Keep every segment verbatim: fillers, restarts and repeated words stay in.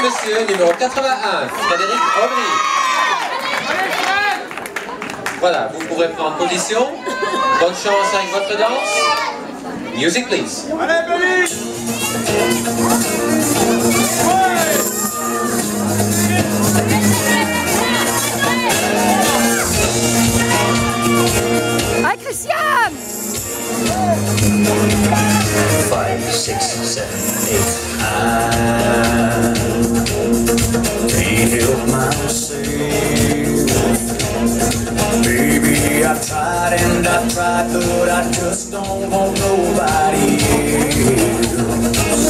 monsieur, numéro quatre-vingt-un, Frédéric Aubry. Voilà, vous pourrez prendre position. Bonne chance avec votre danse. Music, please. Allez, Béli! Hi, Christian! Five, six, seven, eight. I can't help myself. Baby, I tried and I tried, but I just don't want nobody else.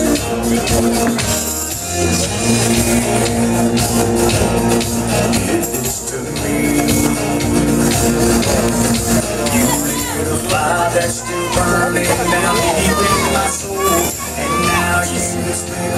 Give this to me. You lit a fire that's still burning down deep in my soul, and now you split